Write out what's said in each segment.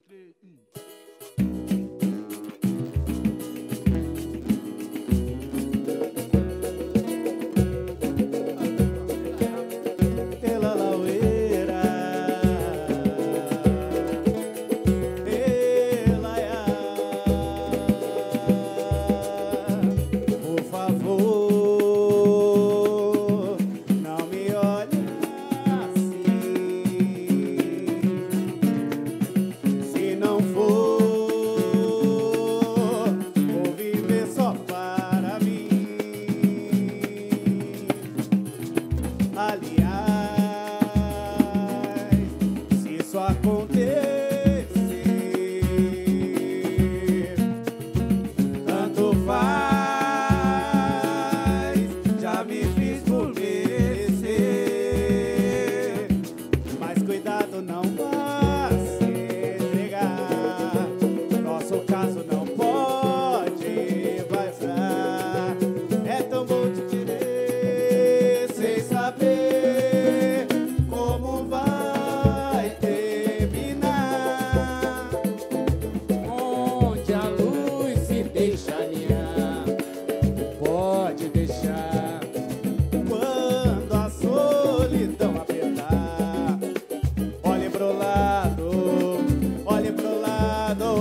3, 1. Pela laueira, por favor, não me olhe assim. Se não for, vou viver só para mim. Aliás, se isso acontecer, tanto faz, já me fiz por merecer. Mas cuidado, não vá se entregar. Nosso caso não pode vazar. É tão bom te querer sem saber como vai terminar. Onde a luz se deixa alinhar, pode deixar. Quando a solidão apertar, olhe pro lado, olhe pro lado.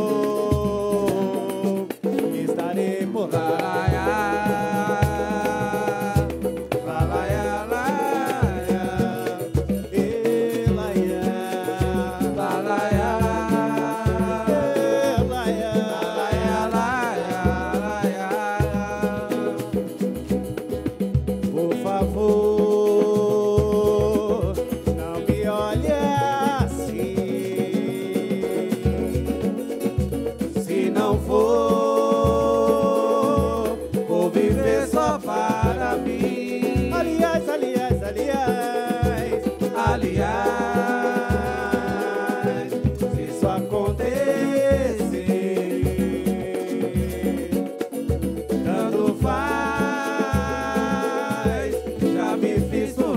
Estarei por lá. Por favor, não me olhe assim. Se não for, vou viver só para mim. Aliás, se isso acontecer, tanto faz, já me fiz por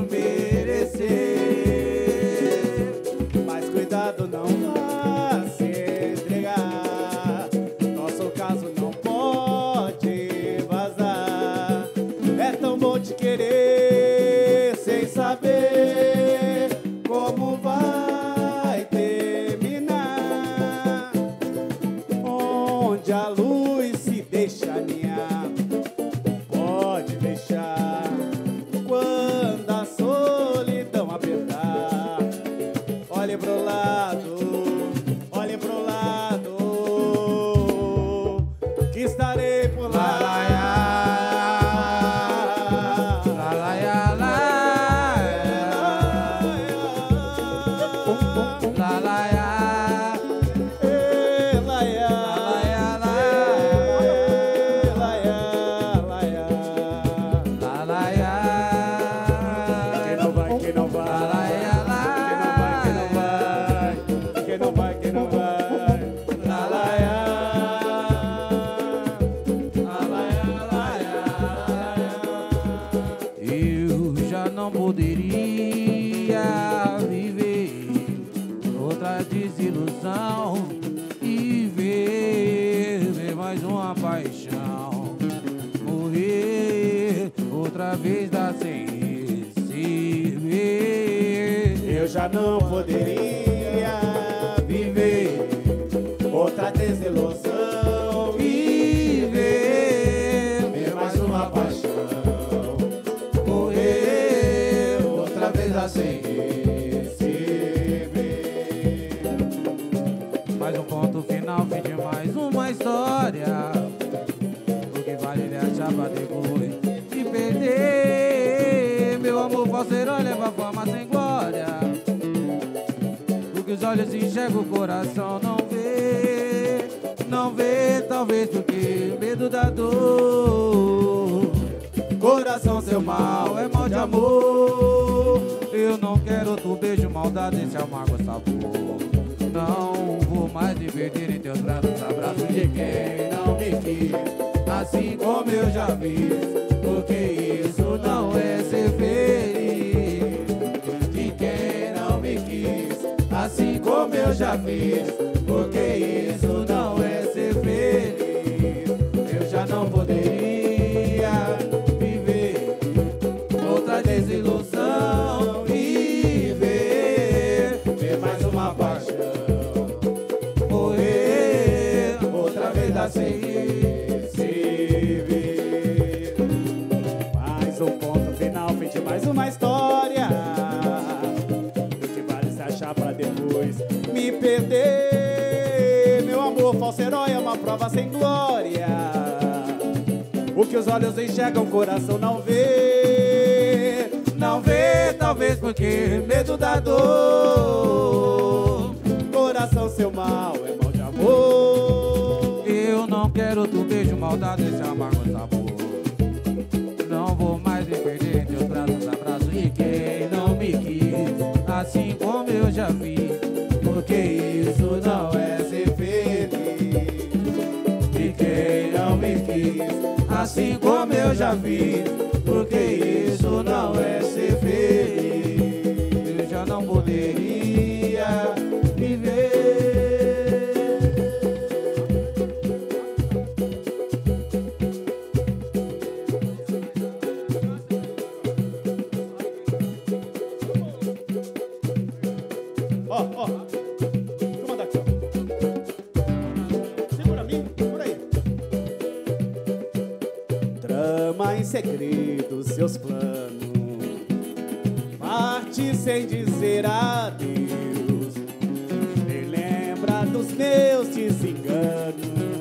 merecer. Mas cuidado, não vá se entregar. Nosso caso não pode vazar. É tão bom te querer sem saber como vai terminar. Onde a luz se deixa alinhar, pode deixar. Quando a solidão apertar, olhe pro lado, que estarei por lá. Quem não vai, quem não vai. Lá, lá, Eu já não poderia viver outra desilusão e ver mais uma paixão morrer outra vez da sem receber. Eu já não poderia viver outra desilusão e ver mais uma paixão morrer outra vez sem receber. Mais um ponto final, fim de mais uma história. O que vale ele achava depois de perder. Meu amor falseiro leva fama sem glória. O que os olhos enxergam, o coração não vê. Não vê, talvez porque medo da dor. Coração, seu mal é mal de amor. Eu não quero outro beijo, maldade, esse amargo sabor. Não vou mais me perder em teus braços, abraços de quem não me quis, assim como eu já fiz. Porque isso não é ser feliz, de quem não me quis, assim como como eu já fiz, porque isso não é ser feliz. Eu já não poderia viver outra desilusão e ver mais uma paixão morrer outra vez assim se ver. Mais um ponto final, fim de mais uma história. O que vale se achar pra depois me perder? Meu amor, falso herói é uma prova sem glória. O que os olhos enxergam, o coração não vê. não vê, talvez porque medo da dor. Coração, seu mal é mal de amor. Eu não quero tu beijo, maldade, esse amargo sabor. Não vou mais me perder em teus braços, abraço e quem não me quis, assim como eu já vi, porque isso não é ser feliz. E quem não me quis, assim como eu já vi, porque isso não é ser feliz. Eu já não poderia viver. Ó, deixa eu mandar aqui, ó. Segura mim, segura aí. Trama em segredo seus planos, parte sem dizer adeus. Me lembra dos meus desenganos,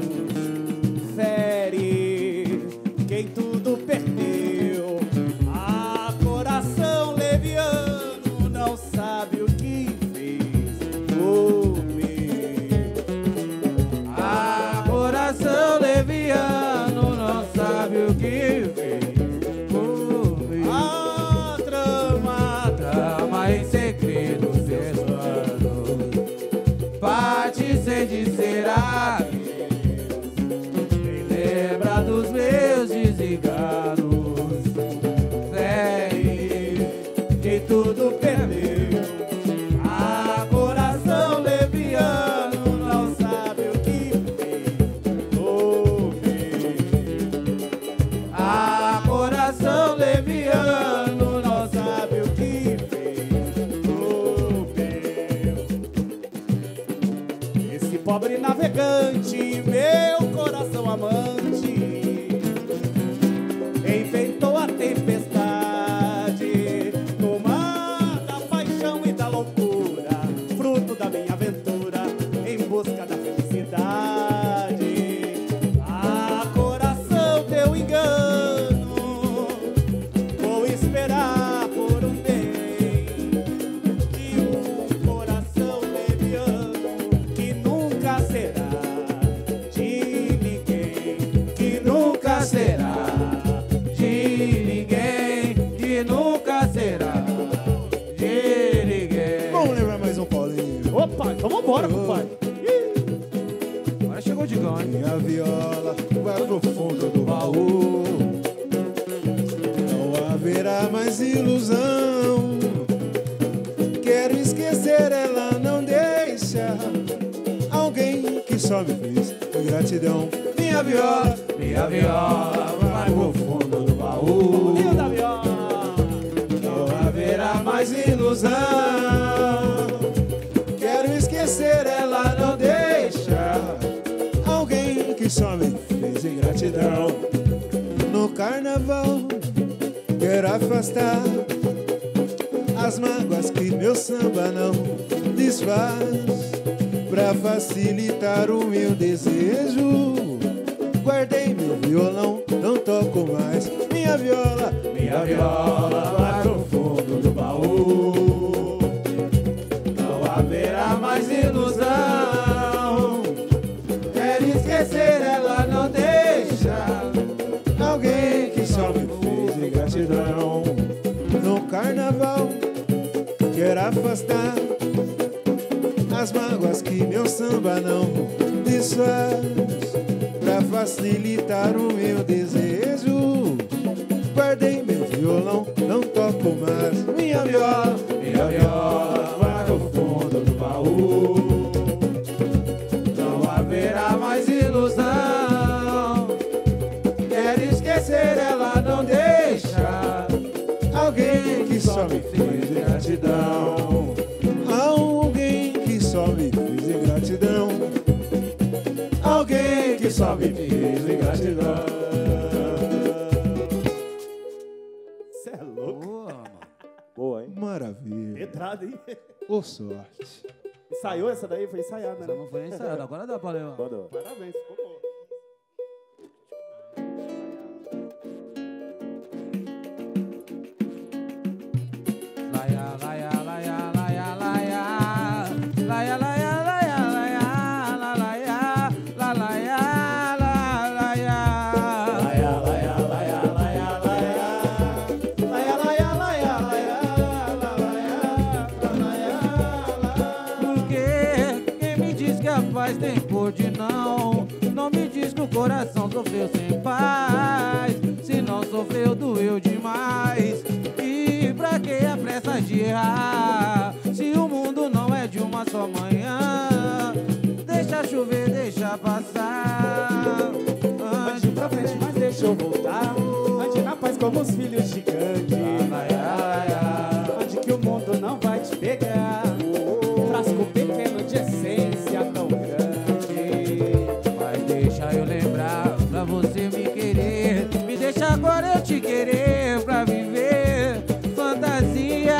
fere quem tudo perdeu. Ah, coração leviano não sabe o que fez por mim. Ah, coração leviano não sabe o que fez por mim. A Trama em segredo seus planos, parte sem dizer adeus. Me lembra dos meus desenganos, fere que tudo perdeu. Ah, coração leviano não sabe o que fez por mim. Ah, coração leviano não Sabe o que fez por mim. Esse pobre navegante, meu coração amante, inventou a tempestade no mar da paixão e da loucura, fruto da minha aventura em busca da felicidade. Ah, coração, teu engano, vou esperar por um bem de um coração leviano que nunca será de ninguém, que nunca será de ninguém, que nunca será de ninguém. Vamos lembrar mais um Paulinho. Opa, então vambora, compadre. Agora chegou o Digão, hein? Minha viola vai pro fundo do baú. Não haverá mais ilusão. Quero esquecer, ela não deixa. Alguém que só me fez gratidão. Minha viola vai pro fundo do baú. Linda viola. Não haverá mais ilusão. Quero esquecer, ela não deixa. Alguém que só me fez ingratidão. No carnaval quero afastar as mágoas que meu samba não desfaz. Pra facilitar o meu desejo, guardei meu violão, não toco mais. Minha viola vai pro fundo do baú. Não haverá mais ilusão. Quero esquecer, ela não deixa. alguém que só me fez ingratidão. No carnaval quero afastar as mágoas que meu samba não desfaz. Pra facilitar o meu desejo, guardei meu violão, não toco mais. Minha viola vai pro fundo do baú. só me fez ingratidão. Alguém que só me fez ingratidão. Alguém que só me fez ingratidão. Cê é louco. Boa, mano. Boa, hein? Maravilha. Pedrada, hein? Ô sorte. Ensaiou essa daí? Foi ensaiada, Essa né? não foi ensaiada, agora dá pra levar. Mandou. Parabéns, ficou bom. Laia, laia, laia, laia, laia. Laia, laia, laia, laia. La, laia, la, laia, la, laia. Laia, laia, laia, laia, laia. Laia, laia, laia, laia. La, laia, la, laia, la. Porque quem me diz que a paz tem cor de não, não me diz que o coração sofreu sem paz. Se não sofreu, doeu demais. E pra que a pressa de errar? Se o mundo não é de uma só manhã, deixa chover, deixa passar. Ande pra frente, mas deixa eu voltar. Ande na paz como os filhos de Gandhi. Ande que o mundo não vai te pegar. Frasco pequeno de essência tão grande. Mas deixa eu lembrar pra você me querer. Me deixa agora eu te querer pra viver fantasias.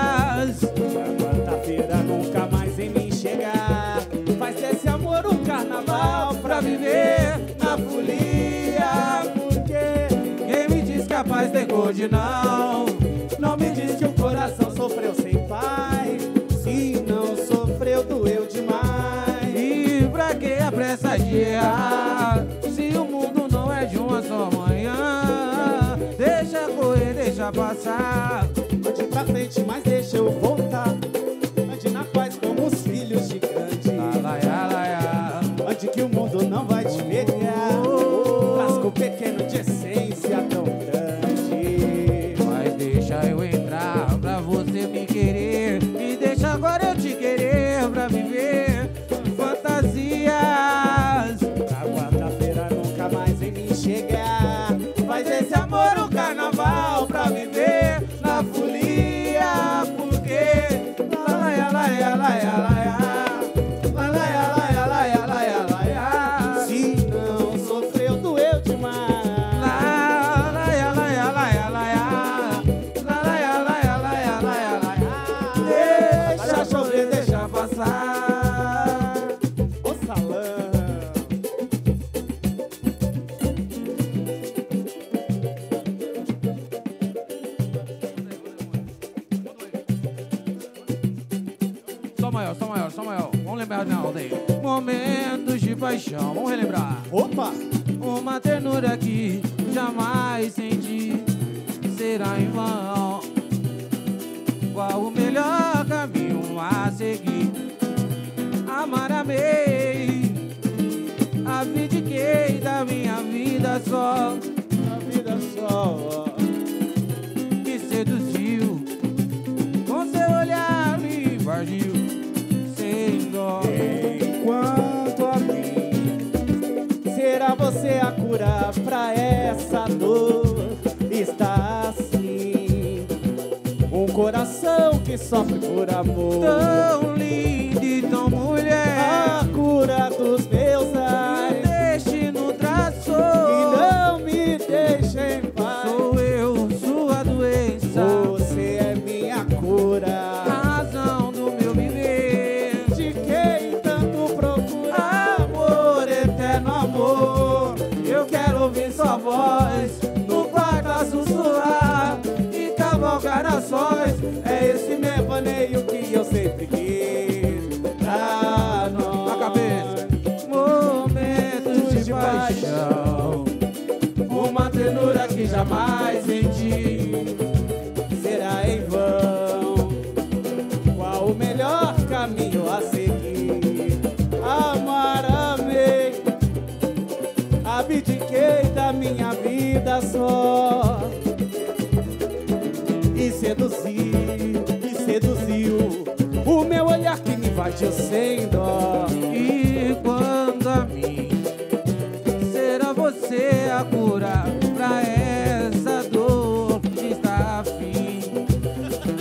Quarta-feira nunca mais em mim chegar. Faz desse amor um carnaval pra viver na folia. Porque Quem me diz que a paz tem cor de não, não me diz que o coração sofreu sem paz. Se não sofreu, doeu demais. e pra que a pressa de errar? Se o mundo não é de uma só manhã, deixa correr, deixa passar. Ande pra frente, mas deixa eu voltar. Ande na paz como os filhos de Gandhi. Laia, laia. Ande que o mundo não vai te pegar. Frasco pequeno de essência tão grande. Mas deixa eu entrar pra você me querer. Me deixa agora eu te querer pra viver fantasias. A quarta-feira nunca mais em mim chegar. Faz esse amor um carnaval pra viver na folia. Porque laia, laia, laia, laia. Laia, laia, laia, laia, laia. Se não sofreu, doeu demais. Laia, laia, laia, laia. Laia, laia, laia, laia, laia. Deixa chover, deixa passar. Ô salão. Só maior, só maior, só maior. Vamos lembrar na aldeia. Momentos de paixão, vamos relembrar. Opa! Uma ternura que jamais senti será em vão. Qual o melhor caminho a seguir? Amar, amei, abdiquei da minha vida só. A vida só. Me seduziu, com seu olhar me invadiu, sem dó. Enquanto a mim será você a cura pra essa dor. Está assim um coração que sofre por amor. Tão linda e tão mulher, A cura dos meus me ais. deixe no traço. E não me deixe em paz. Sou eu, sua doença, Você é minha cura. a razão do meu viver. De quem tanto procura amor, eterno amor. Eu quero ouvir sua voz no quarto a sussurrar e cavalgar a sós. É esse meu vaneio que eu sempre quis pra nós. Na cabeça. Momentos de paixão, Uma ternura que jamais senti será em vão. Qual o melhor caminho a seguir? Amar, amei, abdiquei da minha vida só. E seduziu o meu olhar que me invadiu sem dó. E quando a mim será você a cura pra essa dor que está afim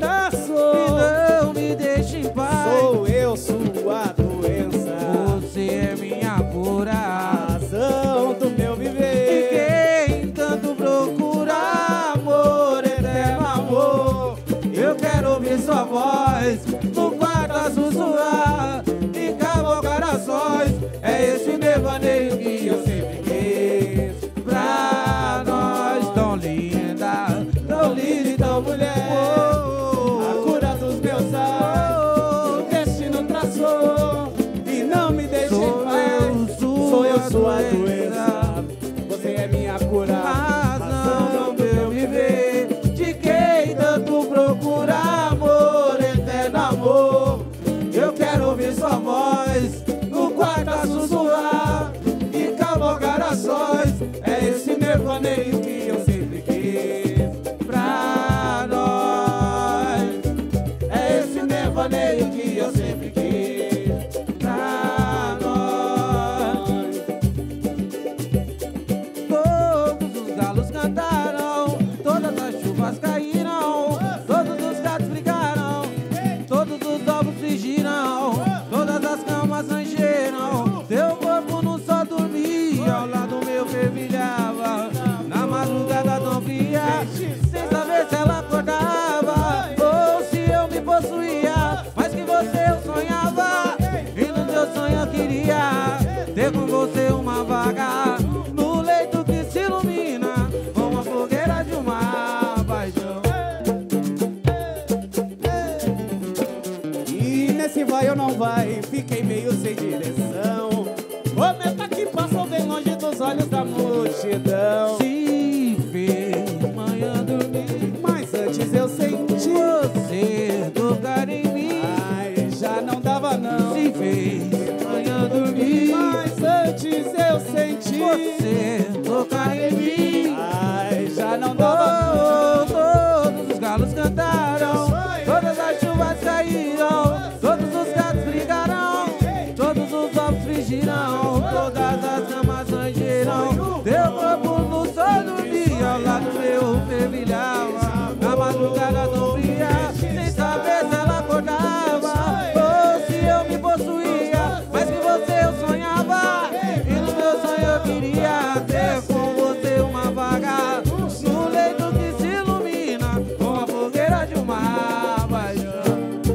traço. E não me deixe em paz. Sou eu sua doença, Você é minha cura, razão do meu e viver. quem tanto procura amor, eterno amor, eu quero ouvir sua voz no quarto a sussurrar e cavalgar ações. É esse devaneio que eu sempre quis pra nós. Tão linda e tão mulher, A cura dos meus ares, o destino traçou e não me deixe em paz. Sou eu sua doença, você é minha cura, razão do meu viver, de quem tanto procura amor, eterno amor. Eu quero ouvir sua voz no quarto a sussurrar e cavalgar ações. É esse devaneio que eu sempre quis pra nós. É esse devaneio que eu sempre quis pra nós. Todos os galos cantaram, todas as chuvas caíram, todos os gatos brigaram, todos os ovos frigiram, todas as camas rangeram. Teu corpo não só dormia, ao lado meu fervilhava, na madrugada tão fria, sem saber se ela acordava ou se eu me possuía. Mas que você eu sonhava, e no teu sonho eu queria ter com você uma vaga no leito que se ilumina com a fogueira de uma paixão. E nesse vai ou não vai, fiquei meio sem direção. Cometa que passou bem longe dos olhos da multidão. Se fez manhã dormir, Mas antes eu senti, você tocar em mim. ai, já não dava não. Se fez manhã dormir, Mas antes eu senti, você tocar em mim. ai, já não dava não. Todos os galos cantaram, todas as chuvas caíram, todos os gatos brigaram, todos os ovos frigirão, todas as camas rangeram. Teu corpo no sol dormia, ao lado meu fervilhava, na madrugada tão fria, sem saber se ela acordava ou se eu me possuía. Mas que você eu sonhava, e no meu sonho eu queria ter com você uma vaga no leito que se ilumina com a fogueira de uma paixão.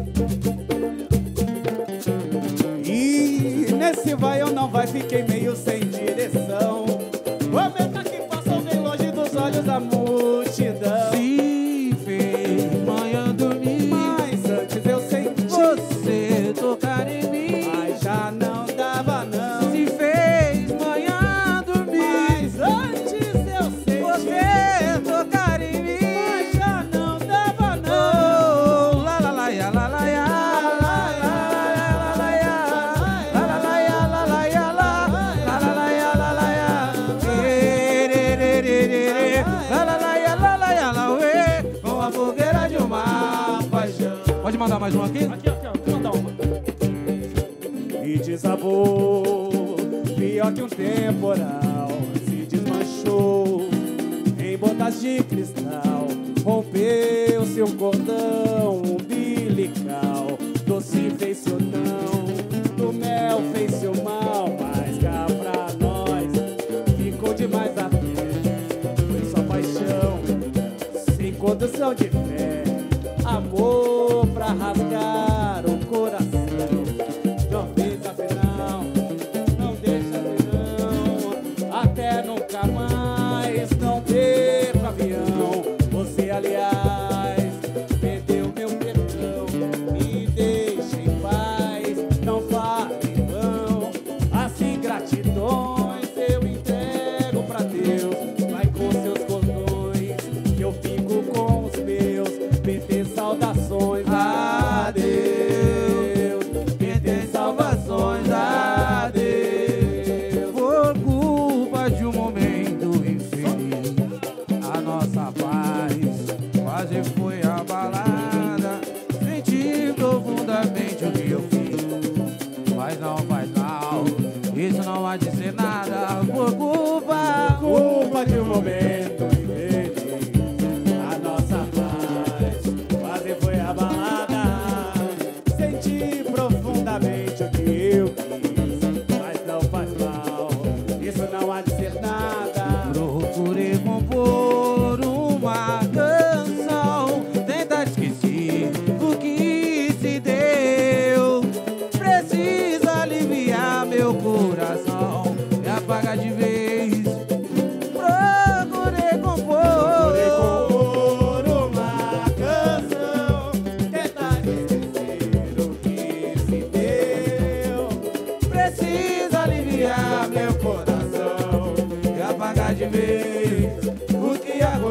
E nesse vai ou não vai, fiquei meio sem direção. Cometa que passou bem longe dos olhos da multidão. Se fez manhã dormir, Mas antes eu senti, você tocar em mim. ai, já não dava não. Se fez manhã dormir, Mas antes eu senti, você tocar em mim. mas já não dava não. Oh, la la la ya, la la ya, la la la la ya, la la la ya, la la ya, la la ya, la la ya, re re re re re, la la ya, la uê, com a fogueira de uma paixão. Pode mandar mais uma aqui? Aqui, vou mandar uma. E desabou, pior que um temporal, se desmanchou em botas de cristal, rompeu seu cordão umbilical. Doce fez seu não, do mel fez seu mal, mas cá pra nós ficou demais a fé. Foi só paixão, sem condução de fé, amor pra rasgar o coração. Não fez afinal, não deixa não, até nunca mais, não perca avião. Você, aliás, perdeu meu perdão, me deixa em paz, não fale em vão. Assim, gratidões eu entrego pra Deus, vai com seus cordões, que eu fico com os meus. PT, saudações, adeus.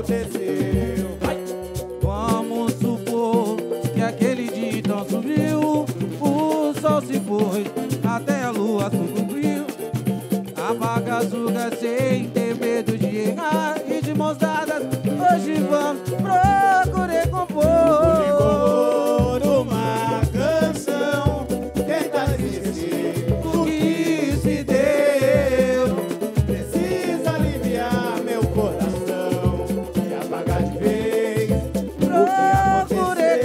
aconteceu. Vamos supor que aquele dia então subiu, o sol se foi, até a lua sucumbiu. Apaga açúcar sem ter medo de errar e de mãos dadas, hoje vamos procurar compor Uma canção, tentar esquecer o que se deu. precisa aliviar meu coração e apagar de vez Procurei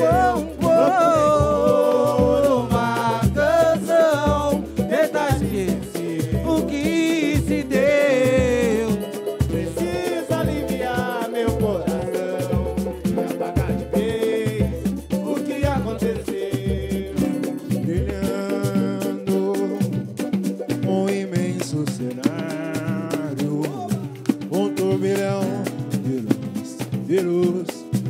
compor uma canção, tentar esquecer o que se deu. precisa aliviar meu coração e apagar de vez o que aconteceu. Brilhando um imenso cenário, um turbilhão de luz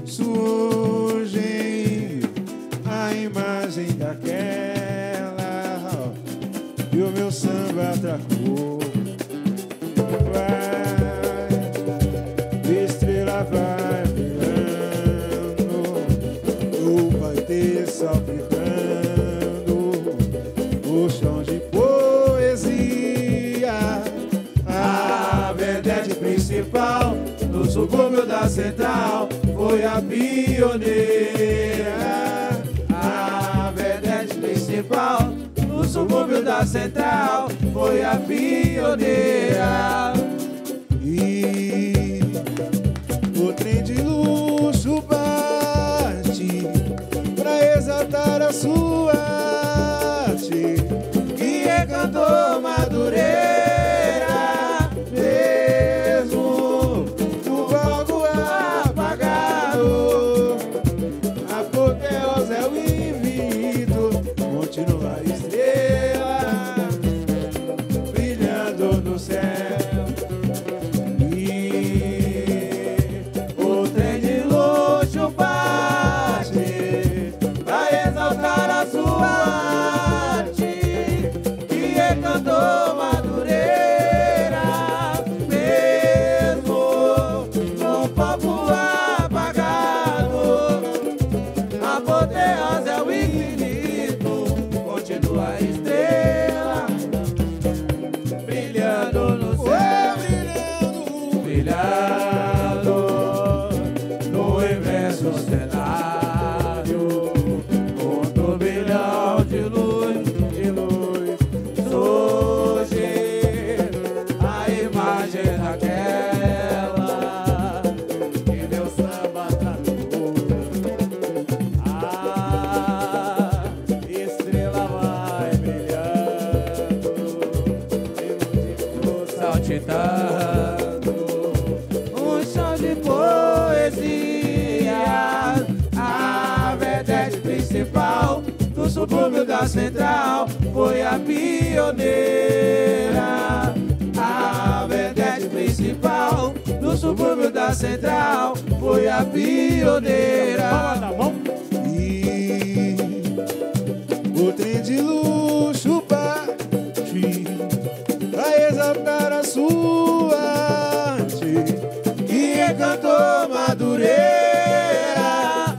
surge a imagem daquela e o meu samba atracou. Vai, estrela vai brilhando, vai ter salpicando o chão de poesia. A verdade principal no subúrbio da Central foi a pioneira. A verdade principal no subúrbio da Central foi a pioneira. E o trem de luxo bate pra exaltar a sua arte, Que encantou Madureira, mesmo o palco apagado. Apoteose é o infinito, continua a estrela brilhando no céu. E o trem de luxo bate pra exaltar a sua arte. Que encantou Madureira, mesmo com o palco apagado. A apoteose é o infinito, continua a estrela brilhando no céu, brilhando no imenso cenário, com turbilhão de luz, surge a imagem daquela Que meu samba tratou. A estrela vai brilhando, saltitando um chão de poesia. A verdade principal do subúrbio da Central foi a pioneira. A verdade principal do subúrbio da Central foi a pioneira. Palma na mão. E o trem de luxo parte pra exaltar a sua arte, Que encantou Madureira,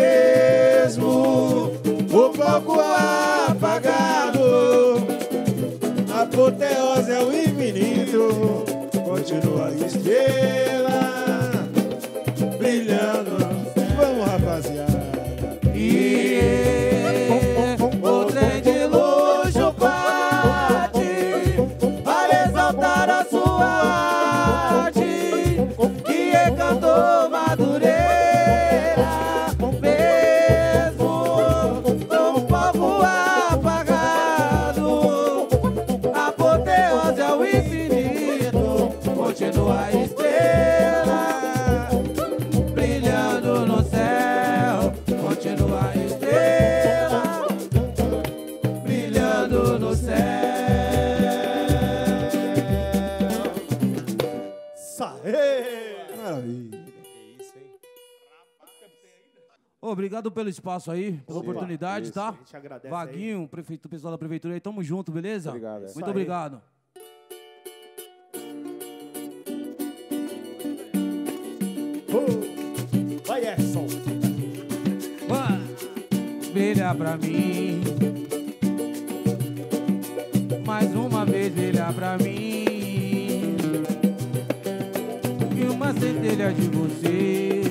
mesmo o palco apagado. Apoteose é o infinito, continua a estrela brilhando. Vamos, rapaziada. e o trem de luxo parte para exaltar a sua arte. Que encantou Madureira, mesmo com o palco apagado. A apoteose é o infinito, continua a estrela brilhando no céu, continua a estrela brilhando no céu. Saê! Maravilha. Obrigado pelo espaço aí, pela Opa, oportunidade, isso, tá? a gente agradece Vaguinho, prefeito, pessoal da prefeitura aí, tamo junto, beleza? Obrigado. Muito Isso aí. Vai, Edson. Brilha pra mim. Mais uma vez brilha pra mim. E uma centelha de você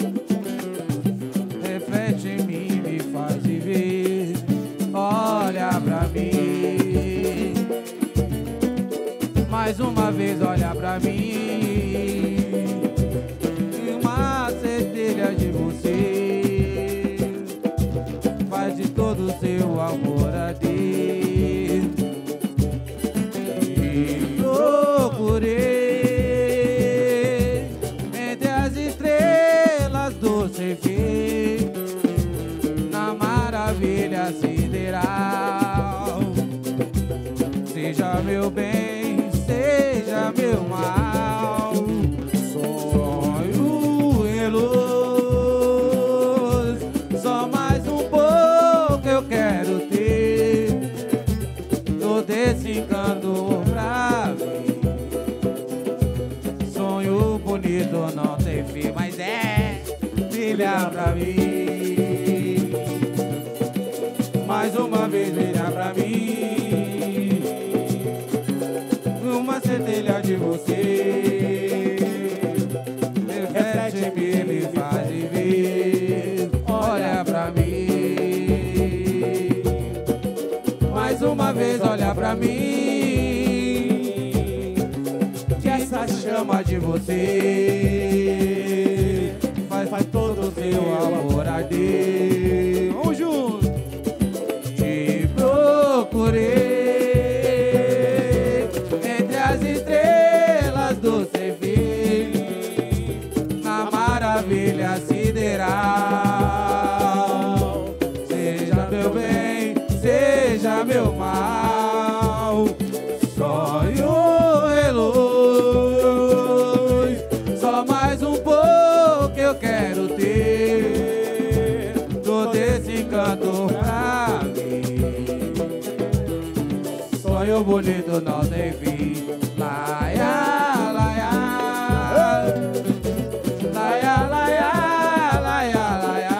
reflete em mim, me faz viver. Olha pra mim. Mais uma vez olha pra mim. E uma centelha de você faz de todo o seu amor arder. E procurei entre as estrelas doce ver na maravilha sideral. Seja meu bem, seja meu mal, sonho em luz. Só mais um pouco eu quero ter todo esse encanto pra mim. Sonho bonito não tem fim, mas brilha pra mim. Mais uma vez brilha pra mim. Uma centelha de você reflete em mim, me faz viver. Olha pra mim. Mais uma vez olha pra mim. Que essa chama de você faz todo o seu amor arder. Vamos juntos. Te procurei entre as estrelas do CV, na maravilha sideral. Seja meu bem, seja meu mal, sonho reluz. Só mais um pouco eu quero ter todo esse encanto pra mim. Sonho bonito não tem fim. Laia, laia, laia, laia, laia, laia,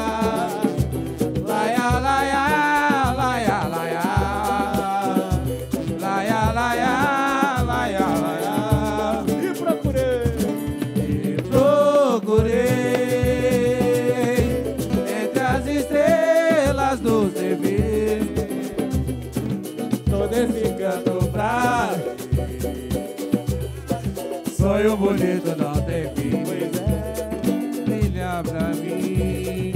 laia, laia, laia, laia, laia, laia, laia, laia. E procurei entre as estrelas do CV todo esse canto pra mim. Sonho bonito não tem fim, brilha pra mim.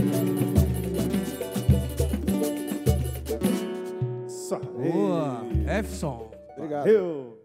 Só. Boa, Efson. Obrigado.